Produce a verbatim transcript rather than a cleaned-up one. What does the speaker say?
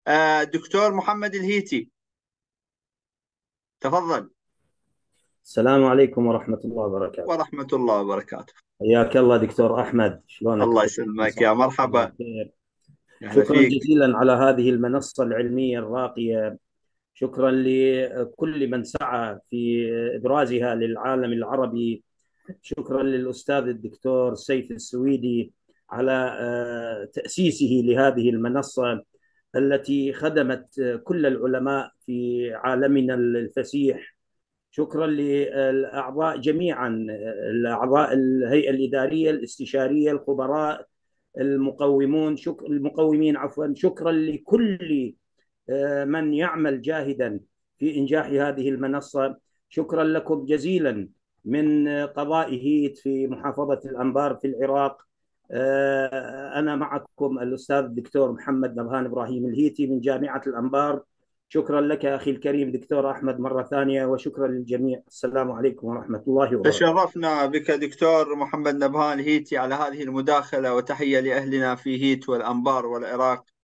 آه، دكتور محمد الهيتي، تفضل. السلام عليكم ورحمة الله وبركاته. ورحمة الله وبركاته. حياك الله دكتور أحمد، شلونك الله طيب يسلمك يا وصحتك مرحبا. بخير؟ أهلا شكرا فيك. جزيلا على هذه المنصة العلمية الراقية. شكرا لكل من سعى في إبرازها للعالم العربي. شكرا للأستاذ الدكتور سيف السويدي على آه، تأسيسه لهذه المنصة التي خدمت كل العلماء في عالمنا الفسيح. شكرا للأعضاء جميعا، الأعضاء الهيئة الإدارية الاستشارية الخبراء المقومون، شكر المقومين عفوا. شكرا لكل آه، من يعمل جاهدا في إنجاح هذه المنصة. شكرا لكم جزيلا من قضاء هيت في محافظة الأنبار في العراق. آه، أنا معكم الأستاذ الدكتور محمد نبهان إبراهيم الهيتي من جامعة الأنبار. شكرا لك أخي الكريم دكتور أحمد مرة ثانية، وشكرا للجميع. السلام عليكم ورحمة الله وبركاته. تشرفنا بك دكتور محمد نبهان هيتي على هذه المداخلة، وتحية لأهلنا في هيت والأنبار والعراق.